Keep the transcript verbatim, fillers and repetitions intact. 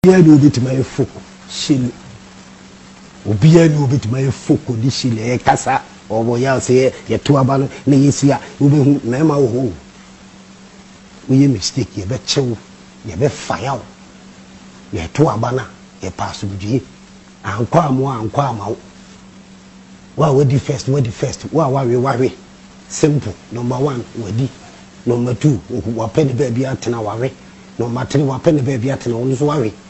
obiara ni obi tuma efoko shile obiara ni obi tuma efoko di shile e kasa obo ya se ye to aba no na yesia obi hu na ma wo ho we mistake ye be chew ye be fire ye to aba na ye pass budue ankwa amo ankwa amawo wa we di first we di first wa wa we wa we simple number one we di number two wa pen be bia tena wa we number three wa pen be bia tena won so wa we